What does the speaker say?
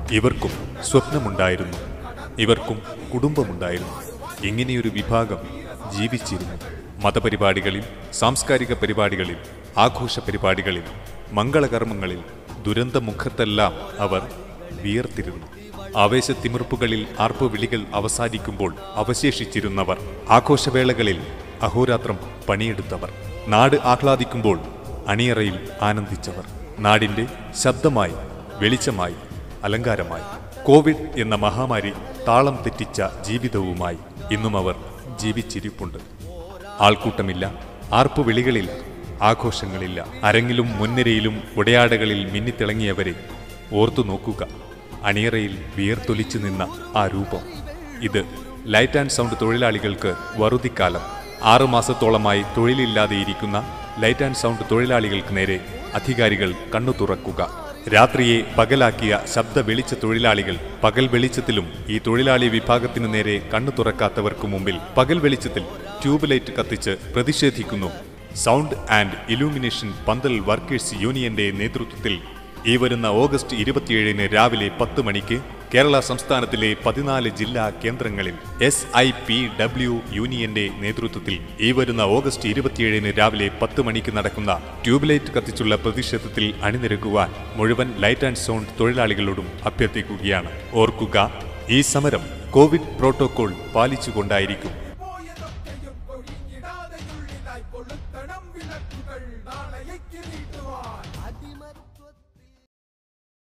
ഇവർക്കും സ്വപ്നമുണ്ടായിരുന്നു, ഇവർക്കും കുടുംബമുണ്ടായിരുന്നു. ഇങ്ങനെയൊരു വിഭാഗം ജീവിച്ചിരുന്നു. മതപരിപാടികളിൽ, സാംസ്കാരിക പരിപാടികളിൽ, ആഘോഷ പരിപാടികളിൽ, മംഗളകർമ്മങ്ങളിൽ, ദുരന്തമുഖത്തെല്ലാം അവർ വിയർത്തിരുന്നു. ആവേശത്തിമിർപ്പുകളിൽ ആർപ്പുവിളികൾ അവസാനിക്കുമ്പോൾ അവശേഷിച്ചിരുന്നവർ, ആഘോഷവേളകളിൽ അഹോരാത്രം പണിയെടുത്തവർ, നാട് ആഹ്ലാദിക്കുമ്പോൾ അണിയറയിൽ ആനന്ദിച്ചവർ, നാടിൻ്റെ ശബ്ദമായി, വെളിച്ചമായി, അലങ്കാരമായി. കോവിഡ് എന്ന മഹാമാരി താളം തെറ്റിച്ച ജീവിതവുമായി ഇന്നും അവർ ജീവിച്ചിരിപ്പുണ്ട്. ആൾക്കൂട്ടമില്ല, ആർപ്പുവിളികളില്ല, ആഘോഷങ്ങളില്ല. അരങ്ങിലും മുൻനിരയിലും ഉടയാടകളിൽ മിന്നിത്തിളങ്ങിയവരെ ഓർത്തു നോക്കുക. അണിയറയിൽ വിയർത്തൊലിച്ചു നിന്ന ആ രൂപം. ഇത് ലൈറ്റ് ആൻഡ് സൗണ്ട് തൊഴിലാളികൾക്ക് വറുതിക്കാലം. 6 മാസത്തോളമായി തൊഴിലില്ലാതെയിരിക്കുന്ന ലൈറ്റ് ആൻഡ് സൗണ്ട് തൊഴിലാളികൾക്ക് നേരെ അധികാരികൾ കണ്ണു തുറക്കുക. രാത്രിയെ പകലാക്കിയ ശബ്ദ വെളിച്ച തൊഴിലാളികൾ പകൽ വെളിച്ചത്തിലും ഈ തൊഴിലാളി വിഭാഗത്തിനു നേരെ കണ്ണു തുറക്കാത്തവർക്കു മുമ്പിൽ പകൽ വെളിച്ചത്തിൽ ട്യൂബ് ലൈറ്റ് കത്തിച്ച് പ്രതിഷേധിക്കുന്നു. സൗണ്ട് ആൻഡ് ഇലൂമിനേഷൻ പന്തൽ വർക്കേഴ്സ് യൂണിയന്റെ നേതൃത്വത്തിൽ ഈ വരുന്ന ഓഗസ്റ്റ് 27 രാവിലെ 10 മണിക്ക് കേരള സംസ്ഥാനത്തിലെ 14 ജില്ലാ കേന്ദ്രങ്ങളിൽ SIPW യൂണിയന്റെ നേതൃത്വത്തിൽ ഈ വരുന്ന ഓഗസ്റ്റ് 27 രാവിലെ 10 മണിക്ക് നടക്കുന്ന ട്യൂബ് ലൈറ്റ് കത്തിച്ചുള്ള പ്രതിഷേധത്തിൽ അണിനിരക്കുവാൻ മുഴുവൻ ലൈറ്റ് ആൻഡ് സൗണ്ട് തൊഴിലാളികളോടും അഭ്യർത്ഥിക്കുകയാണ്. ഓർക്കുക, ഈ സമരം കോവിഡ് പ്രോട്ടോകോൾ പാലിച്ചുകൊണ്ടായിരിക്കും.